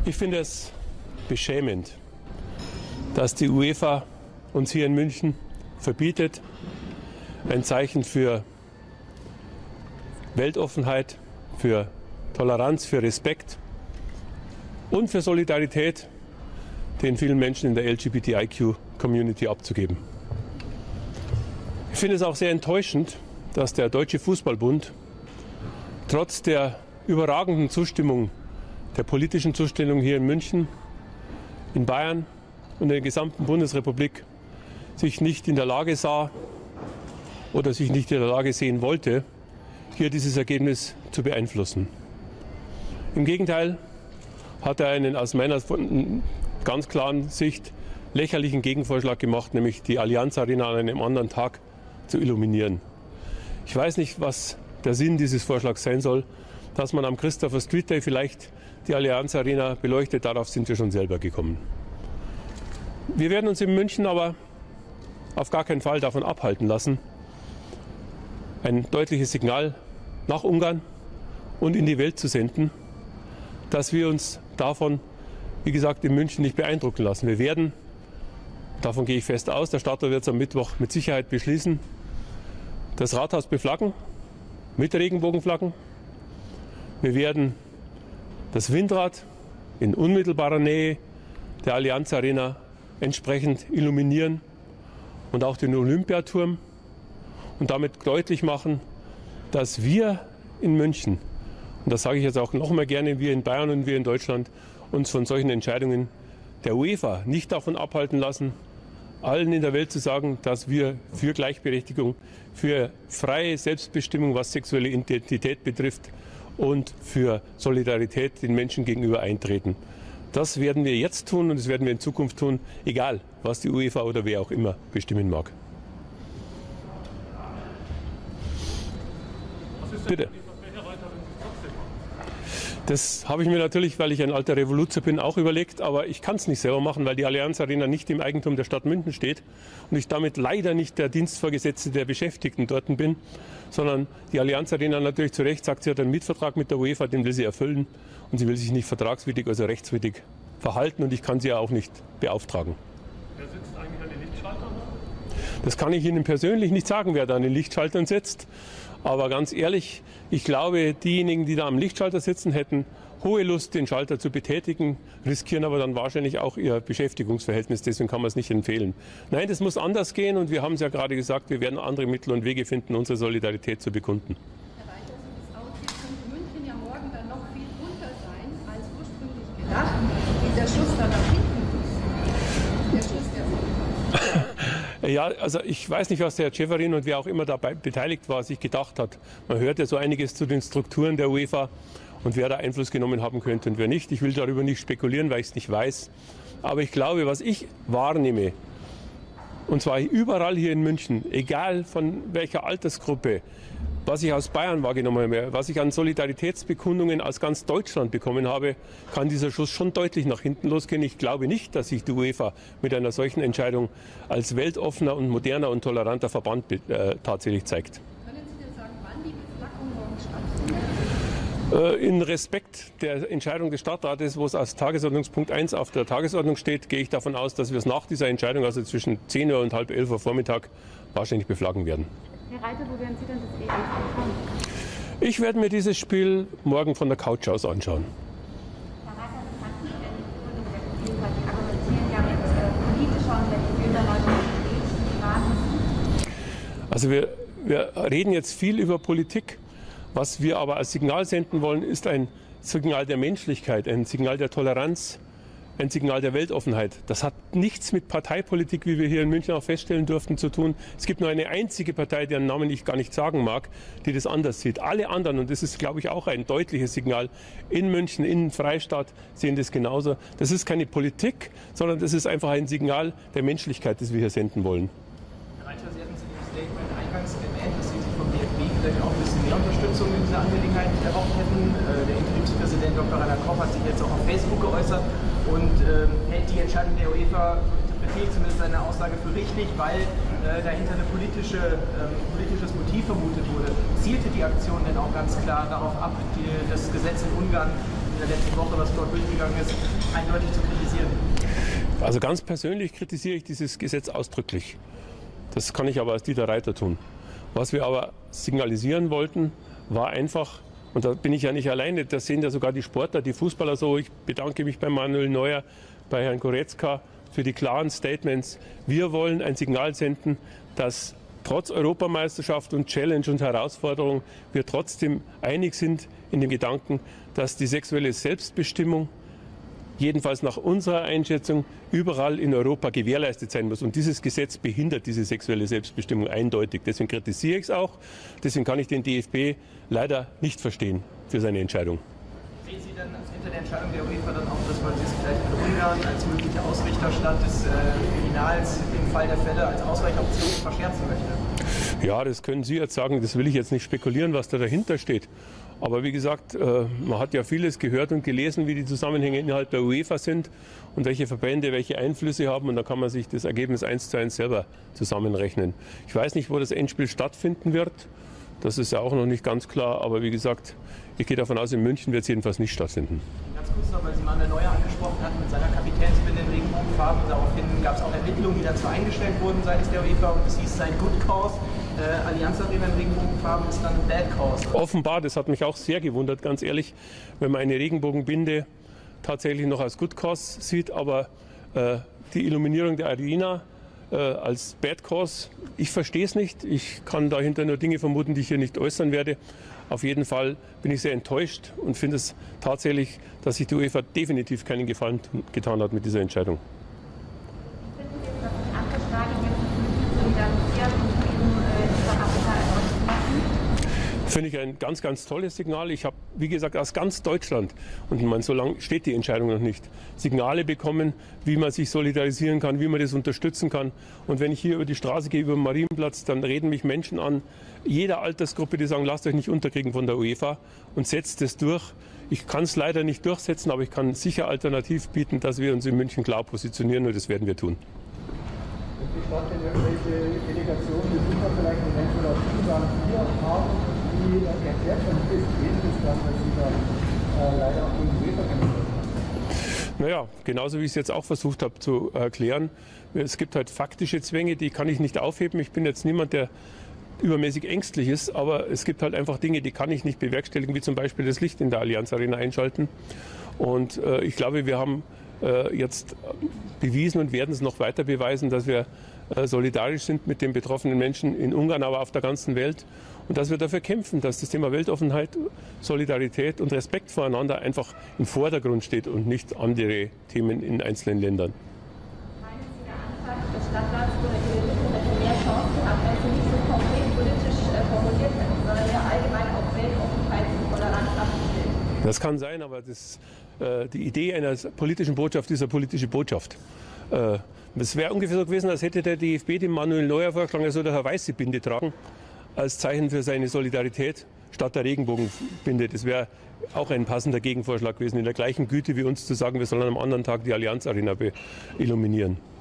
Ich finde es beschämend, dass die UEFA uns hier in München verbietet, ein Zeichen für Weltoffenheit, für Toleranz, für Respekt und für Solidarität den vielen Menschen in der LGBTIQ-Community abzugeben. Ich finde es auch sehr enttäuschend, dass der Deutsche Fußballbund trotz der überragenden Zustimmung, der politischen Zustimmung hier in München, in Bayern und in der gesamten Bundesrepublik sich nicht in der Lage sah oder sich nicht in der Lage sehen wollte, hier dieses Ergebnis zu beeinflussen. Im Gegenteil hat er einen aus meiner ganz klaren Sicht lächerlichen Gegenvorschlag gemacht, nämlich die Allianz Arena an einem anderen Tag zu illuminieren. Ich weiß nicht, was der Sinn dieses Vorschlags sein soll, dass man am Christopher Street Day vielleicht die Allianz Arena beleuchtet, darauf sind wir schon selber gekommen. Wir werden uns in München aber auf gar keinen Fall davon abhalten lassen, ein deutliches Signal nach Ungarn und in die Welt zu senden, dass wir uns davon, wie gesagt, in München nicht beeindrucken lassen. Wir werden, davon gehe ich fest aus, der Stadtrat wird es am Mittwoch mit Sicherheit beschließen, das Rathaus beflaggen, mit Regenbogenflaggen. Wir werden das Windrad in unmittelbarer Nähe der Allianz Arena entsprechend illuminieren und auch den Olympiaturm und damit deutlich machen, dass wir in München, und das sage ich jetzt auch noch mal gerne, wir in Bayern und wir in Deutschland, uns von solchen Entscheidungen der UEFA nicht davon abhalten lassen, allen in der Welt zu sagen, dass wir für Gleichberechtigung, für freie Selbstbestimmung, was sexuelle Identität betrifft, und für Solidarität den Menschen gegenüber eintreten. Das werden wir jetzt tun und das werden wir in Zukunft tun, egal was die UEFA oder wer auch immer bestimmen mag. Bitte. Das habe ich mir natürlich, weil ich ein alter Revoluzer bin, auch überlegt, aber ich kann es nicht selber machen, weil die Allianz Arena nicht im Eigentum der Stadt München steht und ich damit leider nicht der Dienstvorgesetzte der Beschäftigten dort bin, sondern die Allianz Arena natürlich zu Recht sagt, sie hat einen Mietvertrag mit der UEFA, den will sie erfüllen und sie will sich nicht vertragswidrig, also rechtswidrig verhalten und ich kann sie ja auch nicht beauftragen. Wer sitzt eigentlich an den Lichtschaltern? Das kann ich Ihnen persönlich nicht sagen, wer da an den Lichtschaltern sitzt. Aber ganz ehrlich, ich glaube, diejenigen, die da am Lichtschalter sitzen, hätten hohe Lust, den Schalter zu betätigen, riskieren aber dann wahrscheinlich auch ihr Beschäftigungsverhältnis. Deswegen kann man es nicht empfehlen. Nein, das muss anders gehen und wir haben es ja gerade gesagt, wir werden andere Mittel und Wege finden, unsere Solidarität zu bekunden. Herr Reiter, so wie es aussieht, könnte München ja morgen dann noch viel runter sein, als ursprünglich gedacht. Dieser Schuss da nach hinten, der Schuss, der Ja, also ich weiß nicht, was der Herr Ceferin und wer auch immer dabei beteiligt war, sich gedacht hat. Man hört ja so einiges zu den Strukturen der UEFA und wer da Einfluss genommen haben könnte und wer nicht. Ich will darüber nicht spekulieren, weil ich es nicht weiß. Aber ich glaube, was ich wahrnehme, und zwar überall hier in München, egal von welcher Altersgruppe, was ich aus Bayern wahrgenommen habe, was ich an Solidaritätsbekundungen aus ganz Deutschland bekommen habe, kann dieser Schuss schon deutlich nach hinten losgehen. Ich glaube nicht, dass sich die UEFA mit einer solchen Entscheidung als weltoffener und moderner und toleranter Verband tatsächlich zeigt. Können Sie denn sagen, wann die Beflaggung morgen stattfindet? In Respekt der Entscheidung des Stadtrates, wo es als Tagesordnungspunkt 1 auf der Tagesordnung steht, gehe ich davon aus, dass wir es nach dieser Entscheidung, also zwischen 10 Uhr und halb 11 Uhr Vormittag, wahrscheinlich beflaggen werden. Herr Reiter, wo werden Sie denn das EM anschauen? Ich werde mir dieses Spiel morgen von der Couch aus anschauen. Herr Reiter, was sagt Sie denn die Gründung der FIFA? Die argumentieren ja mit politischer und religiöser Neutralität. Also wir reden jetzt viel über Politik. Was wir aber als Signal senden wollen, ist ein Signal der Menschlichkeit, ein Signal der Toleranz, ein Signal der Weltoffenheit. Das hat nichts mit Parteipolitik, wie wir hier in München auch feststellen durften, zu tun. Es gibt nur eine einzige Partei, deren Namen ich gar nicht sagen mag, die das anders sieht. Alle anderen, und das ist, glaube ich, auch ein deutliches Signal, in München, in Freistadt, sehen das genauso. Das ist keine Politik, sondern das ist einfach ein Signal der Menschlichkeit, das wir hier senden wollen. Herr Reiter, Sie hatten es in Ihrem Statement eingangs erwähnt, dass Sie sich vom DFB vielleicht auch ein bisschen mehr Unterstützung in dieser Angelegenheit erhofft hätten. Der Interimspräsident Dr. Rainer Koch hat sich jetzt auch auf Facebook geäußert und hält die Entscheidung der UEFA, interpretiert zumindest seine Aussage, für richtig, weil dahinter ein politisches Motiv vermutet wurde. Zielte die Aktion denn auch ganz klar darauf ab, das Gesetz in Ungarn in der letzten Woche, was dort durchgegangen ist, eindeutig zu kritisieren. Also ganz persönlich kritisiere ich dieses Gesetz ausdrücklich. Das kann ich aber als Dieter Reiter tun. Was wir aber signalisieren wollten, war einfach, und da bin ich ja nicht alleine, das sehen ja sogar die Sportler, die Fußballer so. Ich bedanke mich bei Manuel Neuer, bei Herrn Goretzka für die klaren Statements. Wir wollen ein Signal senden, dass trotz Europameisterschaft und Challenge und Herausforderung wir trotzdem einig sind in dem Gedanken, dass die sexuelle Selbstbestimmung jedenfalls nach unserer Einschätzung überall in Europa gewährleistet sein muss. Und dieses Gesetz behindert diese sexuelle Selbstbestimmung eindeutig. Deswegen kritisiere ich es auch. Deswegen kann ich den DFB leider nicht verstehen für seine Entscheidung. Sehen Sie denn hinter der Entscheidung der UEFA dann auch, dass man sich vielleicht mit Ungarn als möglicher Ausrichterstadt des Finals im Fall der Fälle als Ausweichoption verscherzen möchte? Ja, das können Sie jetzt sagen. Das will ich jetzt nicht spekulieren, was da dahinter steht. Aber wie gesagt, man hat ja vieles gehört und gelesen, wie die Zusammenhänge innerhalb der UEFA sind und welche Verbände welche Einflüsse haben. Und da kann man sich das Ergebnis 1:1 selber zusammenrechnen. Ich weiß nicht, wo das Endspiel stattfinden wird. Das ist ja auch noch nicht ganz klar. Aber wie gesagt, ich gehe davon aus, in München wird es jedenfalls nicht stattfinden. Ganz kurz noch, weil Sie Manuel Neuer angesprochen hatten mit seiner Kapitänsbinde in Regenbogenfarben. Daraufhin gab es auch Ermittlungen, die dazu eingestellt wurden seitens der UEFA. Und es hieß, sein Good Cause. Allianz Arena in Regenbogenfarben ist dann ein Bad Cause. Offenbar, das hat mich auch sehr gewundert, ganz ehrlich, wenn man eine Regenbogenbinde tatsächlich noch als Good Cause sieht, aber die Illuminierung der Arena als Bad Cause, ich verstehe es nicht. Ich kann dahinter nur Dinge vermuten, die ich hier nicht äußern werde. Auf jeden Fall bin ich sehr enttäuscht und finde es tatsächlich, dass sich die UEFA definitiv keinen Gefallen getan hat mit dieser Entscheidung. Finde ich ein ganz, ganz tolles Signal. Ich habe, wie gesagt, aus ganz Deutschland, und so lange steht die Entscheidung noch nicht, Signale bekommen, wie man sich solidarisieren kann, wie man das unterstützen kann. Und wenn ich hier über die Straße gehe, über den Marienplatz, dann reden mich Menschen an, jeder Altersgruppe, die sagen, lasst euch nicht unterkriegen von der UEFA und setzt es durch. Ich kann es leider nicht durchsetzen, aber ich kann sicher alternativ bieten, dass wir uns in München klar positionieren, und das werden wir tun. Sind die Stadt denn irgendwelche Delegationen, Besucher vielleicht eventuell aus Ungarn hier haben, die erklärt schon ist, wenigstens dann, dass sie da leider auch gegen die UEFA kämpfen? Naja, genauso wie ich es jetzt auch versucht habe zu erklären. Es gibt halt faktische Zwänge, die kann ich nicht aufheben. Ich bin jetzt niemand, der übermäßig ängstlich ist, aber es gibt halt einfach Dinge, die kann ich nicht bewerkstelligen, wie zum Beispiel das Licht in der Allianz Arena einschalten. Und ich glaube, wir haben jetzt bewiesen und werden es noch weiter beweisen, dass wir solidarisch sind mit den betroffenen Menschen in Ungarn, aber auf der ganzen Welt. Und dass wir dafür kämpfen, dass das Thema Weltoffenheit, Solidarität und Respekt voreinander einfach im Vordergrund steht und nicht andere Themen in einzelnen Ländern. Meinen Sie, der Antrag des Stadtrats oder die Liste hätte mehr Chancen gehabt, wenn sie nicht so konkret politisch formuliert hätten, sondern ja allgemein auf Weltoffenheit und Toleranz abgestellt? Das kann sein, aber die Idee einer politischen Botschaft ist eine politische Botschaft. Es wäre ungefähr so gewesen, als hätte der DFB dem Manuel Neuer vorgeschlagen, er soll eine weiße Binde tragen, als Zeichen für seine Solidarität statt der Regenbogenbinde. Das wäre auch ein passender Gegenvorschlag gewesen, in der gleichen Güte wie uns zu sagen, wir sollen am anderen Tag die Allianz Arena illuminieren.